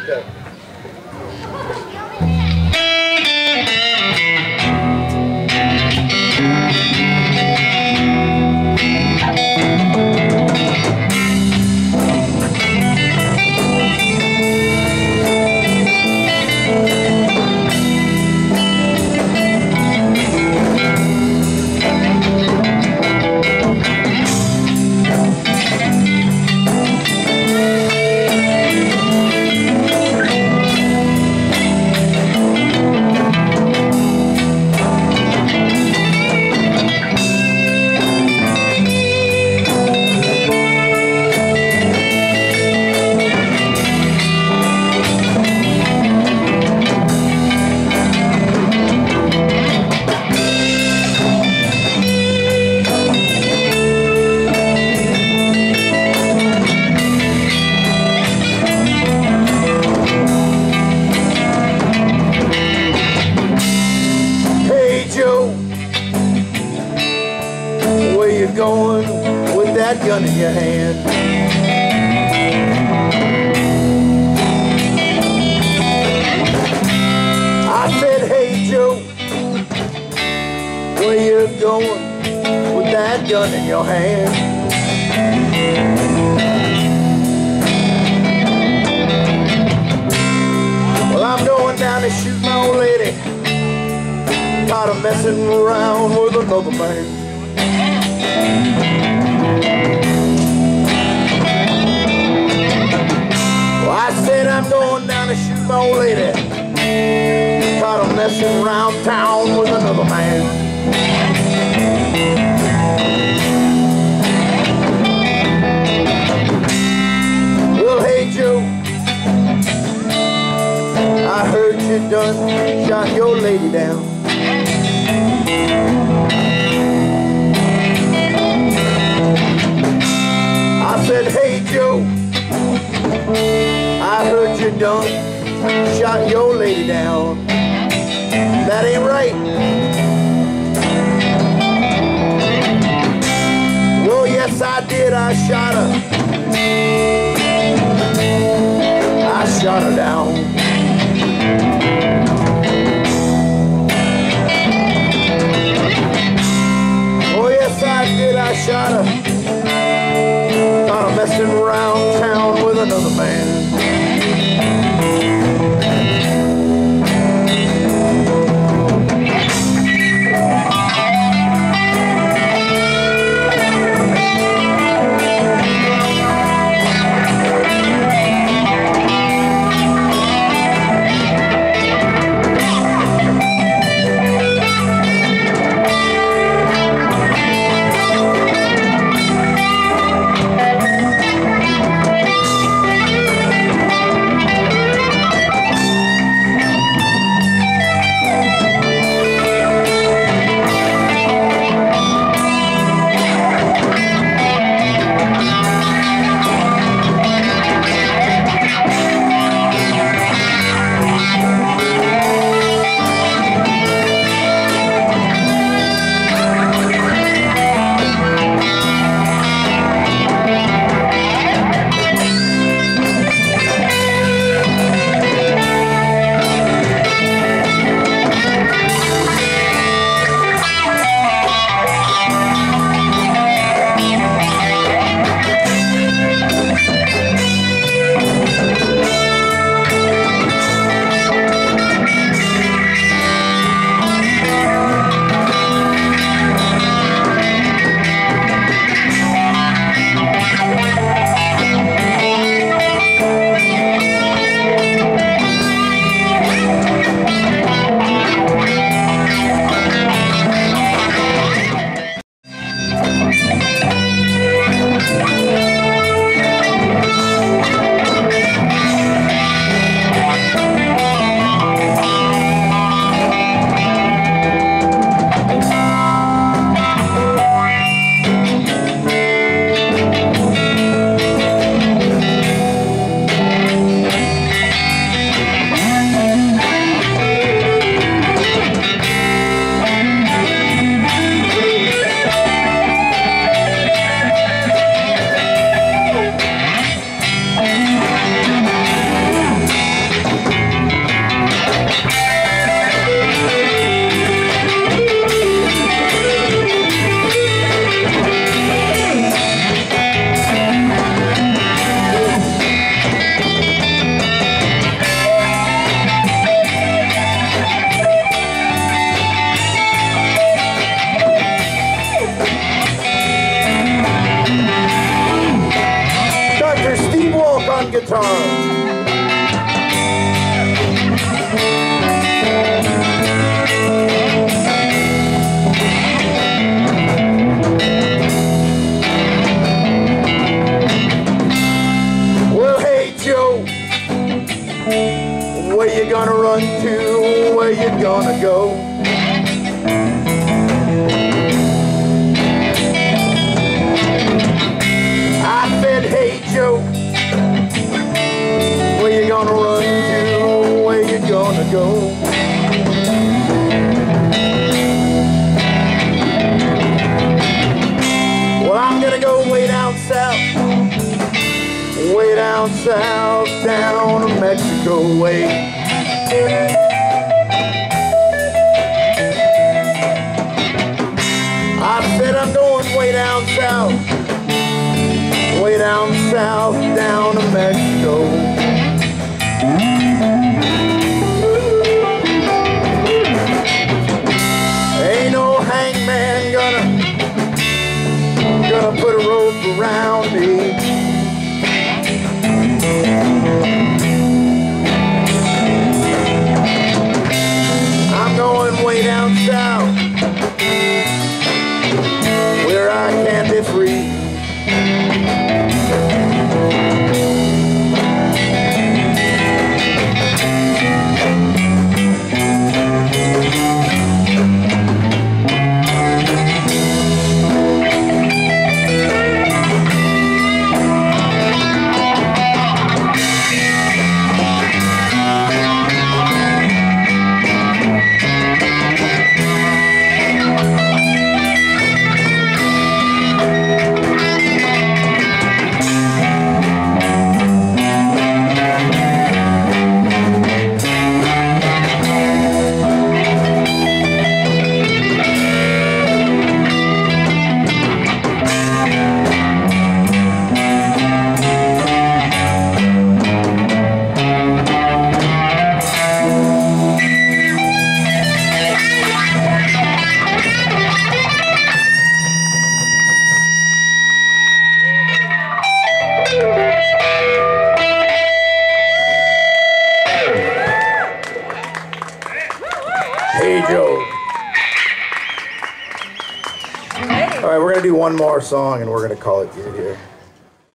Okay. Going with that gun in your hand. I said, hey Joe, where you going with that gun in your hand? Well, I'm going down to shoot my old lady, tired of messing around with another man. Well, I said I'm going down to shoot my old lady, tired of messing around town with another man. Well, hey Joe, I heard you done shot your lady down. I said, hey Joe, I heard you done shot your lady down. That ain't right. Well, yes I did, I shot her. I shot her down. Oh yes I did, I shot her. Thought I'm messing around town with another man. guitar. Where you gonna run to? Where you gonna go? I said, hey Joe, where you gonna run to? Where you gonna go? Well, I'm gonna go way down south. Way down south, down to Mexico way. I said I'm going way down south. Way down south, down to Mexico. Ain't no hangman gonna put a rope around me. I'm going way down south, where I can be free. Hey Joe. All right, we're gonna do one more song and we're gonna call it good here.